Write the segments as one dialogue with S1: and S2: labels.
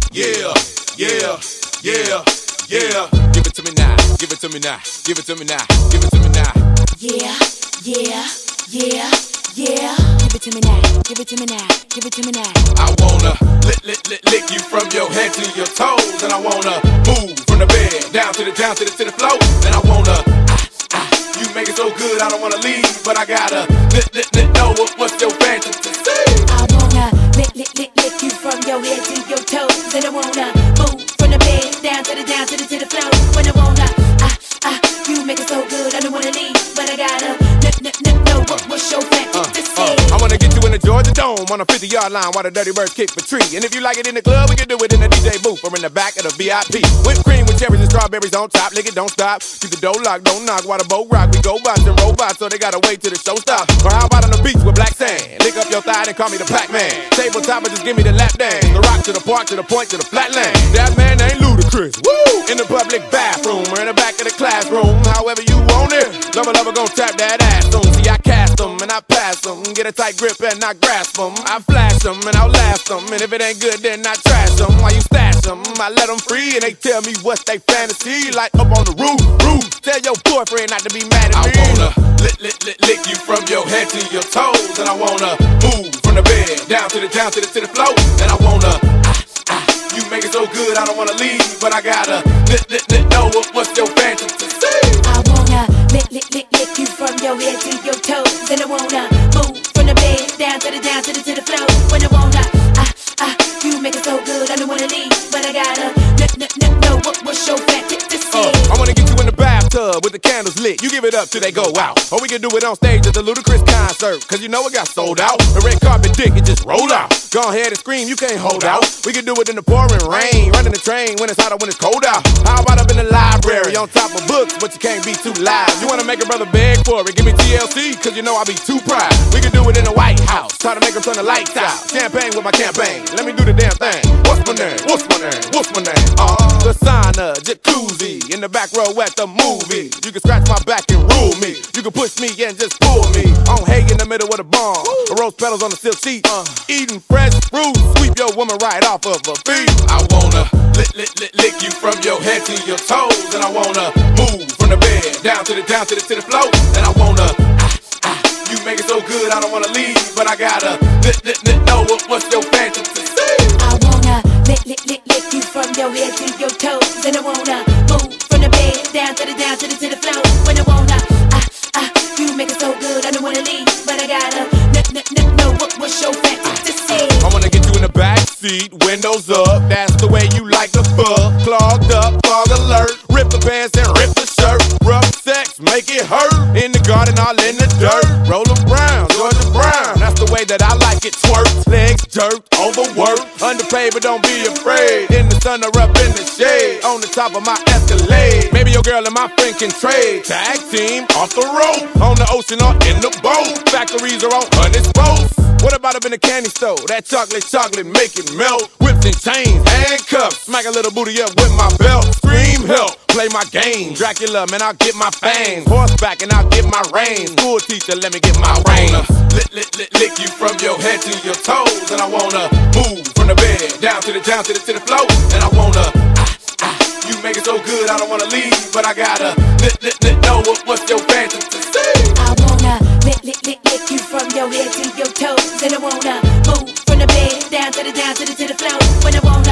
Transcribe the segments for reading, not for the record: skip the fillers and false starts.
S1: Yeah, yeah, yeah, yeah. Give it to me now, give it to me now, give it to me now, give it to me now.
S2: Yeah, yeah, yeah, yeah. Give it to me now, give it to me now, give it to me now.
S1: I wanna lick you from your head to your toes, and I wanna move from the bed down to the floor, and I wanna you make it so good I don't wanna leave, but I gotta know what's your fantasy.
S2: I wanna lick you from your head to your toes, and I wanna move from the bed down to the floor. When I wanna you make it so good I don't wanna leave, but I gotta know what's your fantasy.
S1: I wanna get you in the Georgia Dome on a 50-yard line while the Dirty Birds kick the tree. And if you like it in the club, we can do it in the DJ booth or in the back of the VIP. Whipped cream with cherries and strawberries on top. Lick it, don't stop. Keep the door locked, don't knock while the boat rock. We go bots and robots, so they gotta wait till the show stops. Or how about on the beach with black sand? Lick up your thigh and call me the Pac-Man. Tabletop and just give me the lap dance. The rock to the park, to the point, to the flatland. That man ain't ludicrous. Woo! In the public bathroom or in the back of the classroom. However you want it. Lover gon' tap that ass on. See, I cast them and I pass them. Get a tight grip and I grasp them. I flash them and I'll last them. And if it ain't good, then I trash them. While you stash them, I let them free and they tell me what's they fantasy. Like up on the roof. Tell your boyfriend not to be mad at me. I wanna lick you from your head to your toes, and I wanna move from the bed down to the floor, and I wanna you make it so good I don't wanna leave, but I gotta know what's your fantasy.
S2: I wanna lick you from your head to your toes, and I wanna move from the bed down to the floor. When I wanna you make it so good I don't wanna leave, but I gotta know what's your fantasy.
S1: I wanna get you in the bathtub with the candles lit. You give it up till they go out. Or we can do it on stage at the Ludacris concert, cause you know it got sold out. The red carpet dick, it just roll out. Go ahead and scream, you can't hold out. We can do it in the pouring rain, running the train when it's hot or when it's cold out. How about up in the library on top of books, but you can't be too loud. You wanna make a brother beg for it, give me TLC, cause you know I be too proud. We can do it in the White House, try to make them turn the lights out. Champagne with my campaign, let me do the damn thing. What's my name? What's my name? What's my name? The sauna, jacuzzi, in the back row at the movie. You can scratch my back and rule me. You can push me and just pull me. On hay in the middle of the barn, the rose petals on the silk sheet. Eating fresh fruit, sweep your woman right off of her feet. I wanna lick you from your head to your toes, and I wanna move from the bed down to the floor, and I wanna you make it so good I don't wanna leave, but I gotta know what's your fantasy.
S2: I wanna lick you from your head to your toes, and I wanna move from the bed down to the floor. When I wanna you make it so good I don't wanna leave, but I gotta know what's your fantasy.
S1: I wanna get you in the back seat, windows up, that's the way you like the fuck. Clogged up, fog alert, rip the pants and rip the shirt. Rough sex, make it hurt. In the garden, all in the dirt. Roller Brown, Georgia Brown, that's the way that I like it. Twerk, legs jerked, overworked, underpaid but don't be afraid. In the sun or up in the shade, on the top of my Escalade. Maybe your girl and my friend can trade. Tag team, off the road, on the ocean or in the boat. Factories are on unisposed. What about up in the candy store? That chocolate make it melt. Whips and chains, handcuffs, smack a little booty up with my belt. Scream help, play my game. Dracula, man, I'll get my fangs. Horseback and I'll get my reins. School teacher, let me get my reins. Lick you from your head to your toes, and I wanna move from the bed down to the floor, and I wanna you make it so good I don't wanna leave, but I gotta know what's your fantasy.
S2: I wanna lick you from your head to your toes, and I wanna move from the bed down to the floor. When I wanna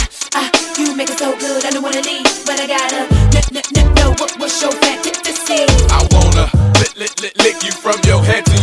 S2: you make it so good I don't wanna leave, but I gotta know what's your fantasy.
S1: I wanna lick you from your head to